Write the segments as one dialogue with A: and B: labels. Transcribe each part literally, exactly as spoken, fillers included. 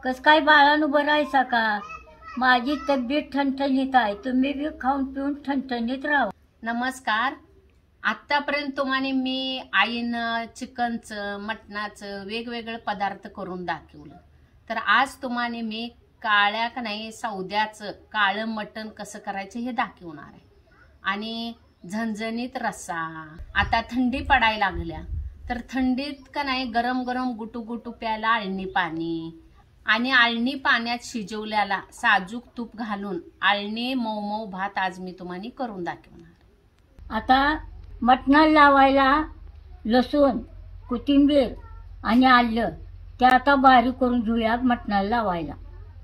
A: कस काय बाळानं बरं आहेसा का? माझी तब्येत ठणठणीत आहे, तुम्ही बी खाऊन पिऊन ठणठणीत राहा.
B: नमस्कार. आतापर्यंत तुम्हाला मी आईनं चिकनचं मटणाचं वेगवेगळे पदार्थ करून दाखवलं. तर आज तुम्हाला मी काळ्या का नाही सौद्याचं काळं मटण कसं करायचं हे दाखवणार आहे. आणि झणझणीत रस्सा. आता थंडी पडायला लागल्या तर थंडीत का नाही गरम गरम गुटू गुटू प्यायला आळणी पाणी आणि आळणी पाण्यात शिजवल्याला साजूक तूप घालून आळणी मऊ मऊ भात आज मी तुम्हाला करून दाखवणार.
A: आता मटणाला लावायला लसूण, कोथिंबीर आणि आलं ते आता बारीक करून घेऊया मटणाला लावायला.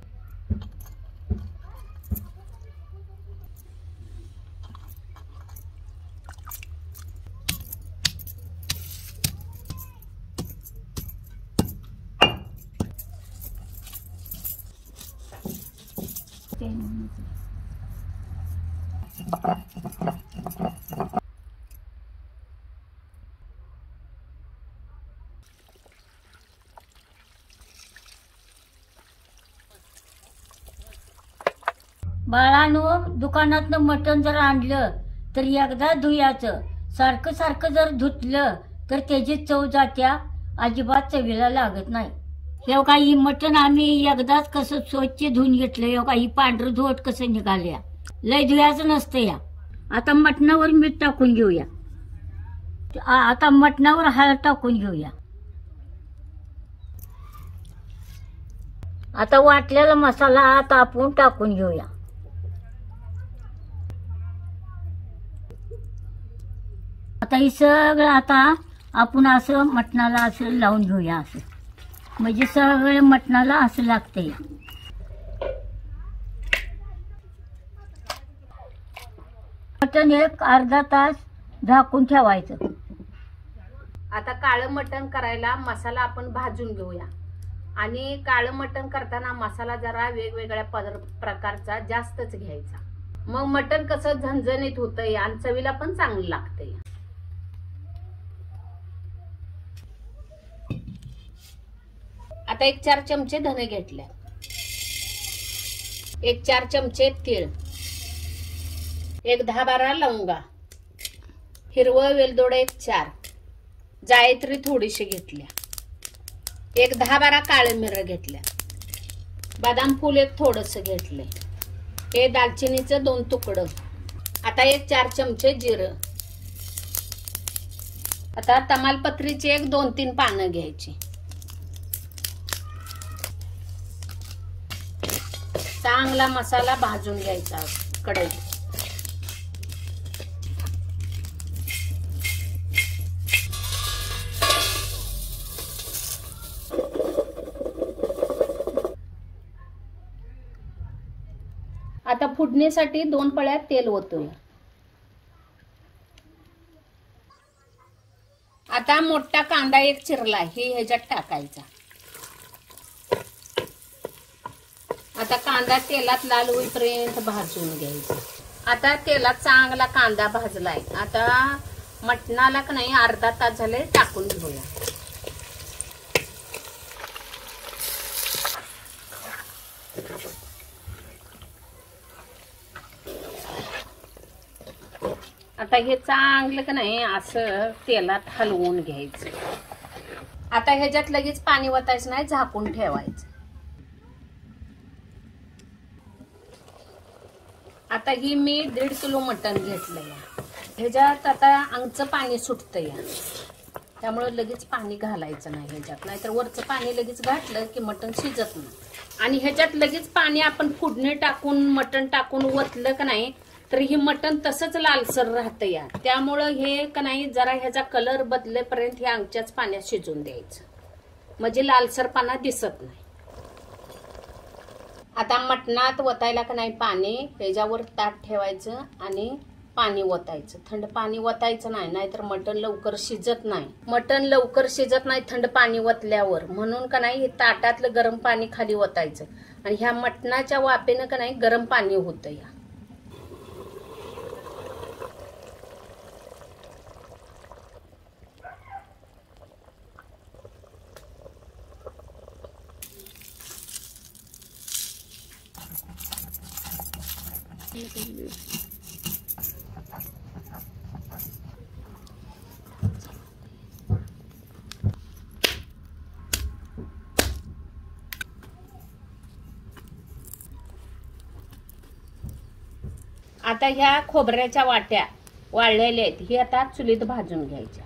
A: बाळानो, दुकानातनं मटण जर आणलं तर एकदा धुयाचं. सारखं सारखं जर धुतलं तर त्याची चव जात्या, अजिबात चवीला लागत नाही. हे काही मटण आम्ही एकदाच कसं स्वच्छ धुवून घेतलं. हे काही पांढरं धुवट कसं निघाल्या, लय धुयाचं नसतं या. आता मटणावर मीठ टाकून घेऊया. आता मटणावर हळद टाकून घेऊया. आता वाटलेला मसाला आता आपण टाकून घेऊया. आता हे सगळं आता आपण असं मटणाला असं लावून घेऊया. असं म्हणजे सगळं मटणाला असं लागतंय. मटण एक अर्धा तास झाकून ठेवायचं.
B: आता काळं मटण करायला मसाला आपण भाजून घेऊया. आणि काळं मटण करताना मसाला जरा वेगवेगळ्या प्रकारचा जास्तच घ्यायचा. मग मटण कसं झणझणीत होतंय आणि चवीला पण चांगलं लागतंय. आता एक चार चमचे धने घेतले, एक चार चमचे तीळ, एक दहा बारा लवंगा, हिरवं वेलदोडे एक चार, जायत्री थोडीशी घेतल्या, एक दहा बारा काळे मिरं घेतल्या, बदाम फूल एक थोडस घेतले, हे दालचिनीचं दोन तुकडं. आता एक चार चमचे जिरं. आता तमालपत्रीची एक दोन तीन पानं घ्यायची. चांगला मसाला भाजून घ्यायचा कढईत. आता फोडणीसाठी दोन पळ्या तेल ओतूया. आता मोठा कांदा एक चिरला हे ह्याच्यात टाकायचा. आता कांदा तेलात लाल होईपर्यंत भाजून घ्यायचा. आता तेलात चांगला कांदा भाजलाय. आता मटणाला का नाही अर्धा तास झाले टाकून घेऊया. आता हे चांगलं का नाही असं तेलात हलवून घ्यायचं. आता ह्याच्यात लगेच पाणी वतायचं नाही, झाकून ठेवायचं. आता ही मी दीड किलो मटण घेतलंय. ह्याच्यात आता अंगचं पाणी सुटतं या, त्यामुळे लगेच पाणी घालायचं नाही ह्याच्यात, नाहीतर वरचं पाणी लगेच घातलं की मटण शिजत नाही. आणि ह्याच्यात लगेच पाणी आपण फोडणी टाकून मटण टाकून वतलं का नाही तर ही मटण तसंच लालसर राहतं या. त्यामुळं हे का नाही जरा ह्याचा कलर बदलेपर्यंत हे अंगच्याच पाण्यात शिजून द्यायचं, म्हणजे लालसरपणा दिसत नाही. आता मटणात वतायला का नाही पाणी त्याच्यावर ताट ठेवायचं आणि पाणी वतायचं. थंड पाणी वतायचं नाही, नाहीतर मटण लवकर शिजत नाही. मटण लवकर शिजत नाही थंड पाणी वतल्यावर. म्हणून का नाही हे ताटातलं गरम पाणी खाली वतायचं आणि ह्या मटणाच्या वाफेनं का नाही गरम पाणी होतं या. आता ह्या खोबऱ्याच्या वाट्या वाळलेल्या आहेत, ही आता चुलीत भाजून घ्यायच्या.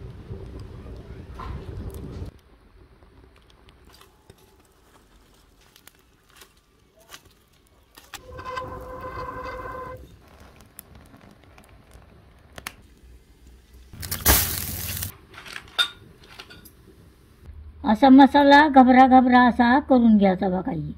A: असा मसाला घबरा घबरा असा करून घ्यायचा बघा. ही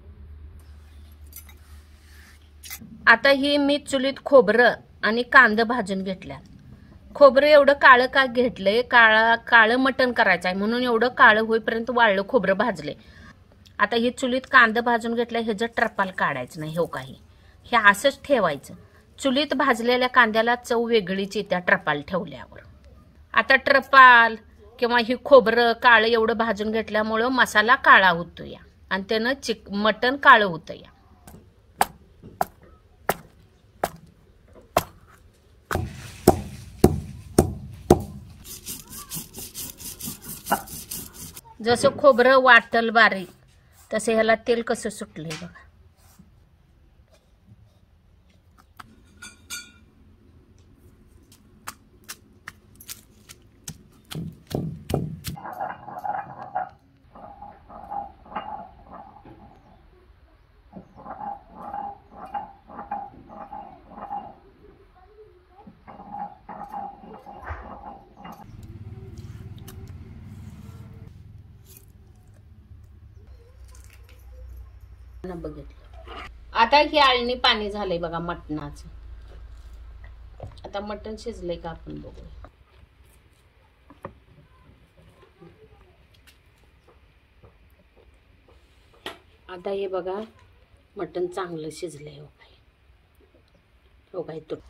B: आता ही मी चुलीत खोबरं आणि कांदा भाजून घेतल्या. खोबरं एवढं काळं का घेतलंय, काळा काळं मटण करायचं आहे म्हणून एवढं काळं होईपर्यंत वाळलं खोबरं भाजले. आता ही चुलीत कांदा भाजून घेतलं, ह्याचं ट्रपाल काढायचं नाही. हो काही हे असंच ठेवायचं. चुलीत भाजलेल्या कांद्याला चव वेगळीच येत्या ट्रपाल ठेवल्यावर. आता ट्रपाल किंवा ही खोबरं काळं एवढं भाजून घेतल्यामुळं मसाला काळा होतो या आणि त्यानं चिक मटण काळं होतं या. जसं खोबरं वाटल बारीक तसं ह्याला तेल कसं सुटलंय बघा. बघितलं. आता ही आळणी पाणी झालंय बघा मटणाचं. आता मटण शिजलंय का आपण बघूया. आता हे बघा मटण चांगलं शिजलंय. हो काय हो काय तो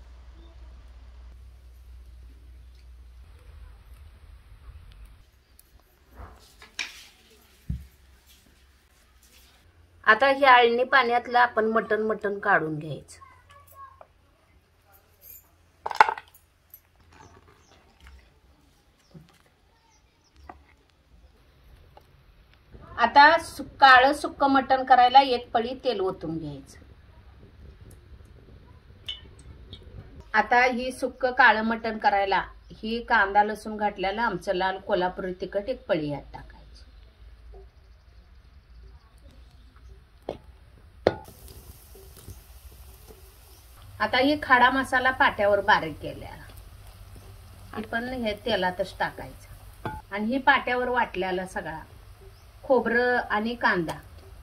B: आता ही आळणी पाण्यातलं आपण मटण मटण काढून घ्यायचं. आता काळं सुक्क मटण करायला एक पळी तेल ओतून घ्यायचं. आता ही सुक्क काळं मटण करायला ही कांदा लसूण घातल्याला आमचं लाल कोल्हापुरी तिखट एक पळी यात टाकायचं. आता ही खडा मसाला पाट्यावर बारीक केल्या पण हे तेलातच टाकायचं. आणि ही पाट्यावर वाटल्याला सगळा खोबरं आणि कांदा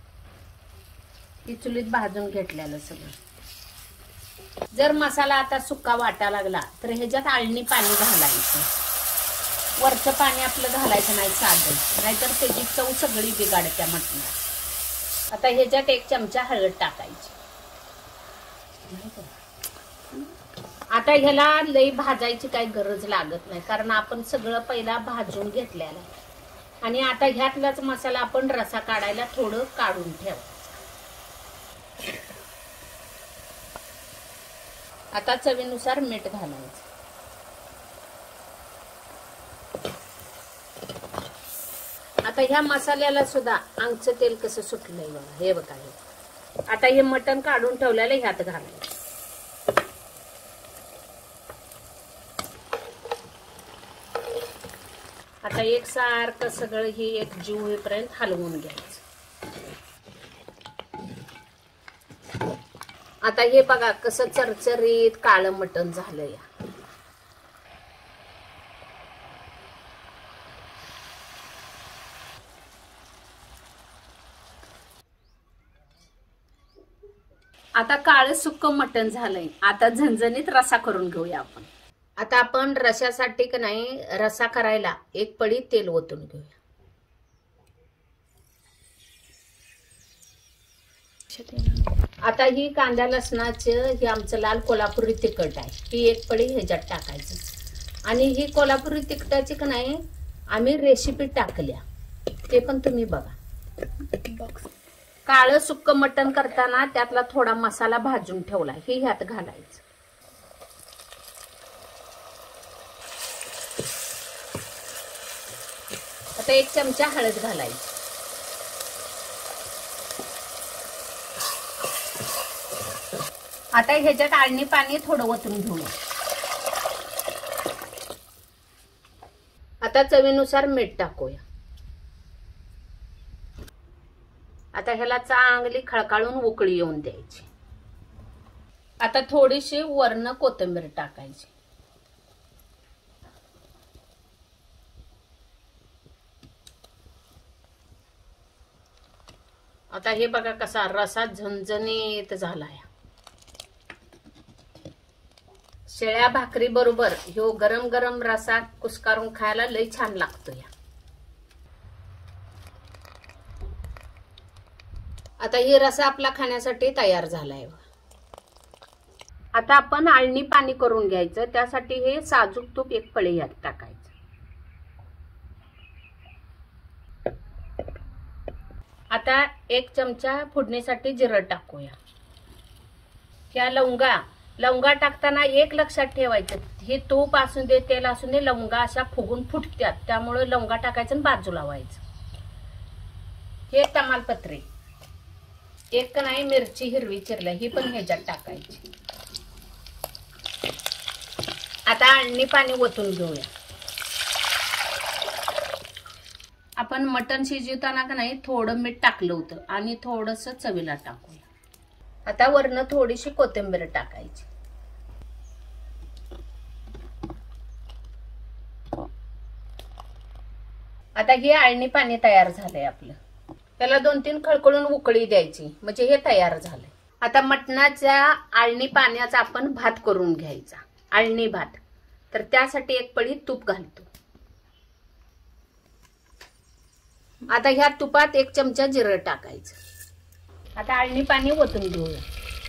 B: ही चुलीत भाजून घेतलेलं सगळं. जर मसाला आता सुक्का वाटा लागला तर ह्याच्यात आळणी पाणी घालायचं. वरचं पाणी आपलं घालायचं नाही साधं, नाहीतर त्याची चव सगळी बिघाडत्या मटणात. आता ह्याच्यात एक चमचा हळद टाकायची. आता ह्याला लई भाजायची काही गरज लागत नाही कारण आपण सगळं पहिला भाजून घेतलेलं आहे. आणि आता ह्यातलाच मसाला आपण रसा काढायला थोडं काढून ठेवायचं. आता चवीनुसार मीठ घालायचं. आता ह्या मसाल्याला सुद्धा अंगचं तेल कसं सुटलंय बघा. हे बघा हे. आता हे मटण काढून ठेवलेलं ह्यात घालायचं. आता एक सारखं सगळं ही एक जीव होईपर्यंत हलवून घ्यायचं. आता हे बघा कसं चरचरीत काळं मटण झालं या. आता काळं सुक्क मटण झालंय. आता झणझणीत रसा करून घेऊया आपण. आता आपण रशासाठी का नाही रसा करायला एक पळी तेल ओतून घेऊया. आता ही कांदा लसणाचं हे आमचं लाल कोल्हापुरी तिखट आहे. ही एक पळी ह्याच्यात टाकायचं. आणि ही कोल्हापुरी तिखटाची का नाही आम्ही रेसिपी टाकल्या, ते पण तुम्ही बघा. काळं सुक्क मटण करताना त्यातला थोडा मसाला भाजून ठेवला हे ह्यात घालायचं. आता एक चमचा हळद घालायची. आता ह्याच्यात आळणी पाणी थोडं ओतून घेऊया. आता चवीनुसार मीठ टाकूया. आता ह्याला चांगली खळकाळून उकळी येऊन द्यायची. आता थोडीशी वरनं कोथिंबीर टाकायची. आता हे बघा कसा रसा झणझणीत झालाय. शेळ्या भाकरी बरोबर ह्यो गरम गरम रसा कुस्कारून खायला लय छान लागतो. या आता हे रसा आपला खाण्यासाठी तयार झालाय. आता आपण आळणी पाणी करून घ्यायचं. त्यासाठी हे साजूक तूप एक पळी यात टाकायचं. आता एक चमचा फोडणीसाठी जिरं टाकूया. ह्या लवंगा लवंगा टाकताना एक लक्षात ठेवायचं, हे तूप असू दे तेल असू दे लवंगा अशा फुगून फुटतात, त्यामुळे लवंगा टाकायचं आणि बाजूला लावायचं. हे तमालपत्री एक नाही मिरची हिरवी चिरल्या ही पण ह्याच्यात टाकायची. आता आळणी पाणी ओतून घेऊया. आपण मटण शिजवताना का नाही थोडं मीठ टाकलं होतं आणि थोडंसं चवीला टाकूया. आता वरनं थोडीशी कोथिंबीर टाकायची. आता हे आळणी पाणी तयार झालंय आपलं. त्याला दोन तीन खळखळून उकळी द्यायची म्हणजे हे तयार झालंय. आता मटणाच्या आळणी पाण्याचा आपण भात करून घ्यायचा. आळणी भात तर त्यासाठी एक पळी तूप घालतो. आता ह्या तुपात एक चमचा जिरं टाकायचं. आता आळणी पाणी ओतून घेऊया.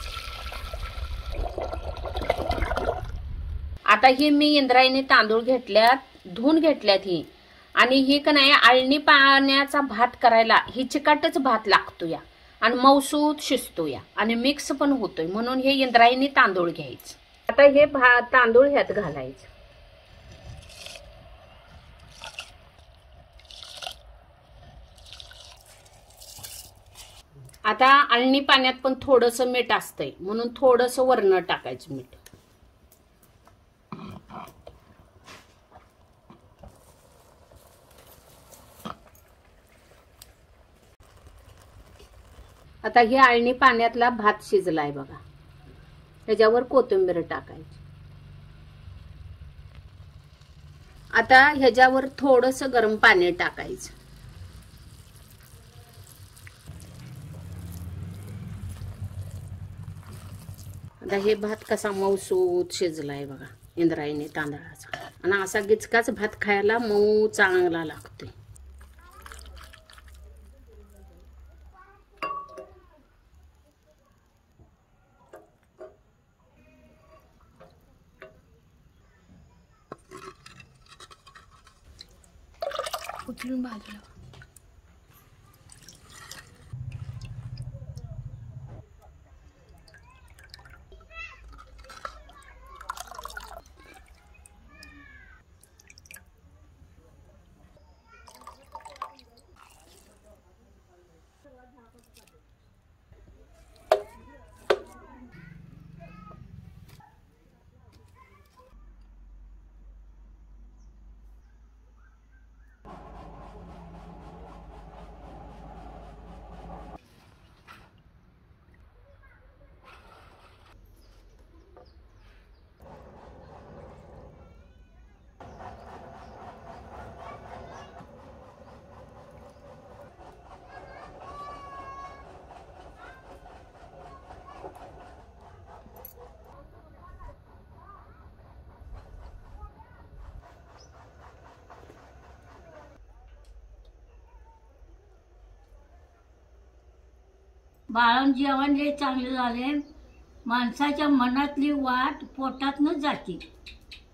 B: आता ही मी इंद्रायणी तांदूळ घेतल्यात, धुवून घेतल्यात ही, आणि ही का नाही आळणी पाण्याचा भात करायला ही चिकाटच भात लागतो या आणि मऊसूत शिजतो या आणि मिक्स पण होतोय, म्हणून हे इंद्रायणी तांदूळ घ्यायचं. आता हे भात तांदूळ ह्यात घालायचं. आता आळणी पाण्यात पण थोडंसं मीठ असतंय म्हणून थोडंसं वरनं टाकायचं मीठ. आता हे आळणी पाण्यातला भात शिजलाय बघा. त्याच्यावर कोथिंबीर टाकायची. आता ह्याच्यावर थोडंसं गरम पाणी टाकायचं. आता हे भात कसा मऊसूत शिजलाय बघा इंद्रायणी तांदळाचा, आणि असा गिचकाच भात खायला मऊ चांगला लागतोय.
C: उचलून बाजूला.
A: बाळांन जेवण लय चांगलं झाले. माणसाच्या मनातली वाट पोटातनच जाते.